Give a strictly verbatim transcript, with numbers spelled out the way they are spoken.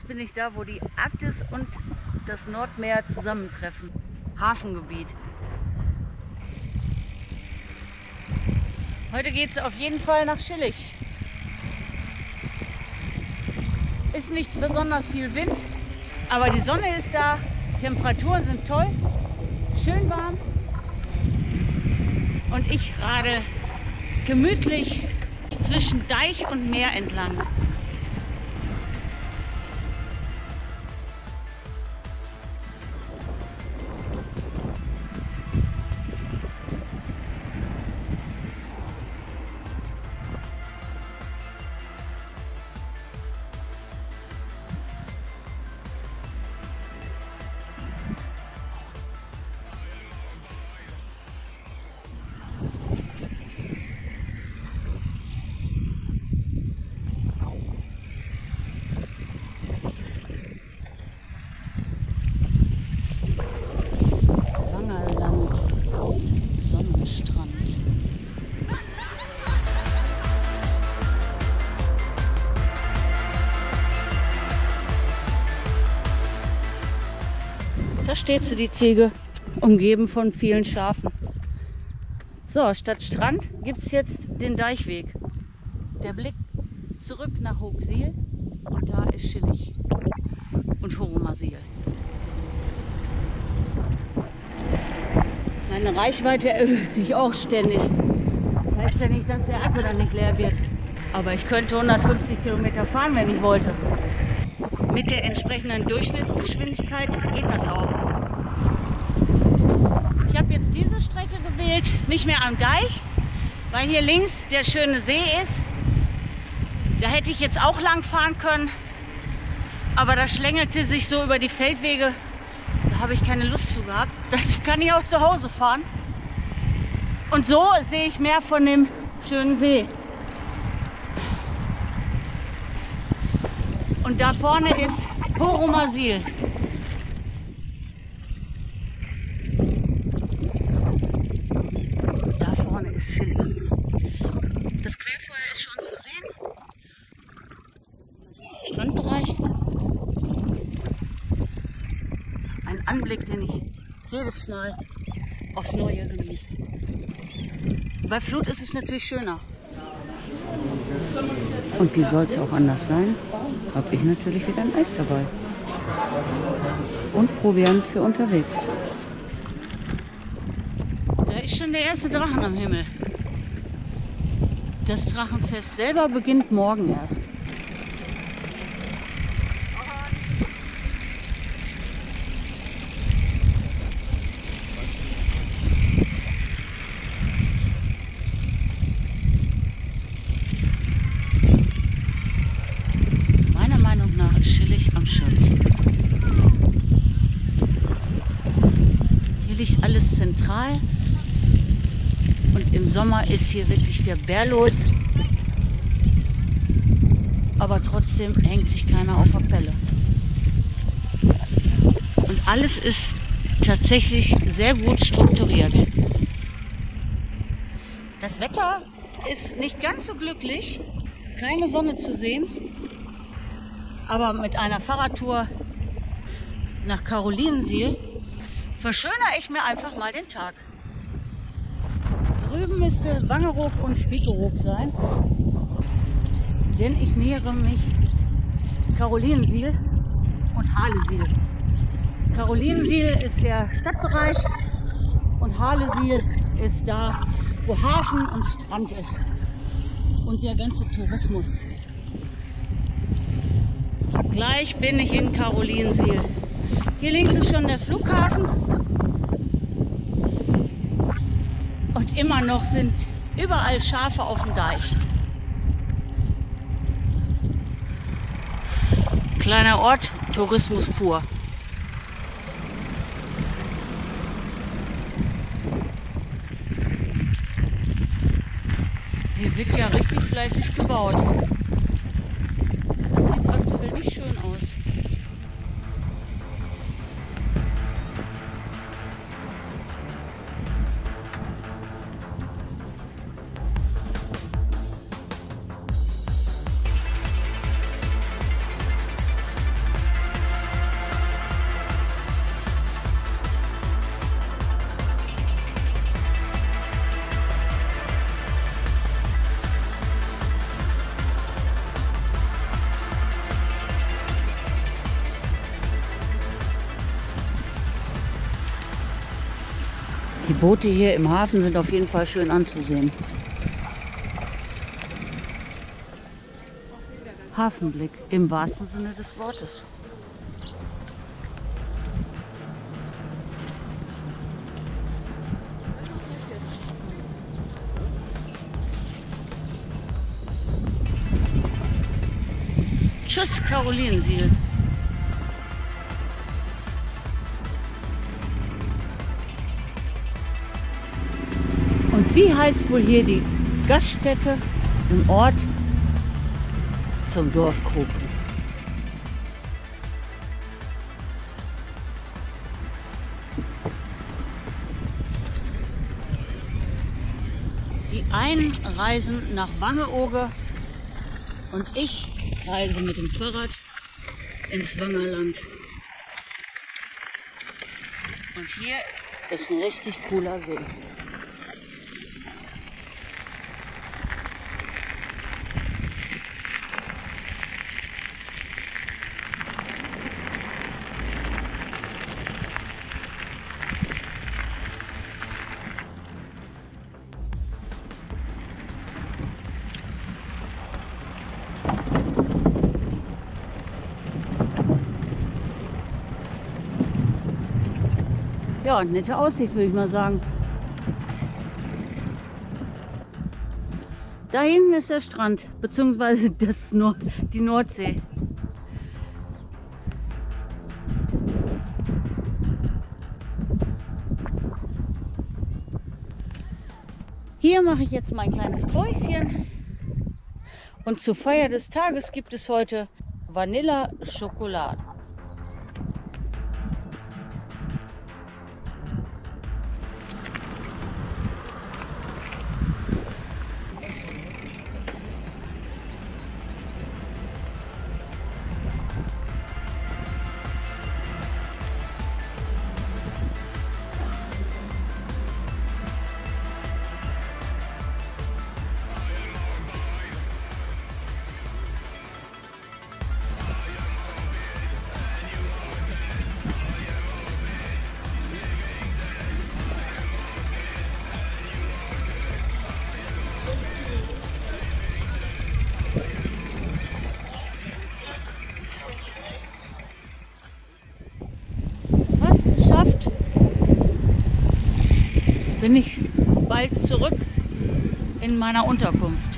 Jetzt bin ich da, wo die Arktis und das Nordmeer zusammentreffen. Hafengebiet. Heute geht es auf jeden Fall nach Schillig. Ist nicht besonders viel Wind, aber die Sonne ist da, Temperaturen sind toll, schön warm und ich rade gemütlich zwischen Deich und Meer entlang. Da steht sie, die Ziege, umgeben von vielen Schafen. So, statt Strand gibt es jetzt den Deichweg. Der Blick zurück nach Hoogsiel und da ist Schillig und Horumersiel. Meine Reichweite erhöht sich auch ständig. Das heißt ja nicht, dass der Akku dann nicht leer wird. Aber ich könnte hundertfünfzig Kilometer fahren, wenn ich wollte. Mit der entsprechenden Durchschnittsgeschwindigkeit geht das auch. Ich habe jetzt diese Strecke gewählt, nicht mehr am Deich, weil hier links der schöne See ist. Da hätte ich jetzt auch lang fahren können, aber das schlängelte sich so über die Feldwege. Da habe ich keine Lust zu gehabt. Das kann ich auch zu Hause fahren. Und so sehe ich mehr von dem schönen See. Und da vorne ist Horumersiel. Da vorne ist Schillig. Das Quellfeuer ist schon zu sehen. Strandbereich. Ein Anblick, den ich jedes Mal aufs Neue genieße. Bei Flut ist es natürlich schöner. Und wie soll es auch anders sein, habe ich natürlich wieder ein Eis dabei. Und Proviant für unterwegs. Da ist schon der erste Drachen am Himmel. Das Drachenfest selber beginnt morgen erst. Hier liegt alles zentral und im Sommer ist hier wirklich der Bär los, aber trotzdem hängt sich keiner auf der Pelle. Und alles ist tatsächlich sehr gut strukturiert. Das Wetter ist nicht ganz so glücklich, keine Sonne zu sehen, aber mit einer Fahrradtour nach Carolinensiel verschönere ich mir einfach mal den Tag. Drüben müsste Wangerooge und Spiekeroog sein, denn ich nähere mich Carolinensiel und Halesiel. Carolinensiel ist der Stadtbereich und Halesiel ist da, wo Hafen und Strand ist und der ganze Tourismus. Gleich bin ich in Carolinensiel. Hier links ist schon der Flughafen und immer noch sind überall Schafe auf dem Deich. Kleiner Ort, Tourismus pur. Hier wird ja richtig fleißig gebaut. Das sieht aktuell nicht schön aus. Die Boote hier im Hafen sind auf jeden Fall schön anzusehen. Hafenblick im wahrsten Sinne des Wortes. Tschüss, Carolinensiel. Und wie heißt wohl hier die Gaststätte im Ort zum Dorf Krupen? Die einen reisen nach Wangeoge und ich reise mit dem Fahrrad ins Wangerland. Und hier ist ein richtig cooler See. Ja, nette Aussicht, würde ich mal sagen. Da hinten ist der Strand, beziehungsweise das Nord die Nordsee. Hier mache ich jetzt mein kleines Päuschen. Und zur Feier des Tages gibt es heute Vanilla-Schokolade. Bin ich bald zurück in meiner Unterkunft.